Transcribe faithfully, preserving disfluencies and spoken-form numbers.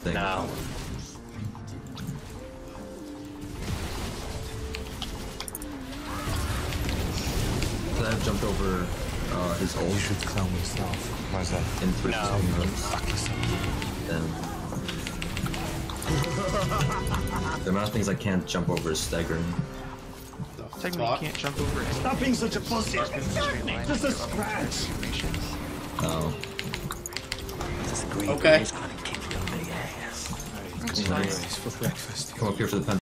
thing. No. Could I have jumped over uh, his ult? You should clown yourself. Why's that? In three No. seconds. Fuck yourself. Then the amount of things I can't jump over is staggering. Technically, you can't jump over it. Stop being such a pussy! Just a scratch! Oh. Okay. Anyways, for breakfast. Come up here for the pen.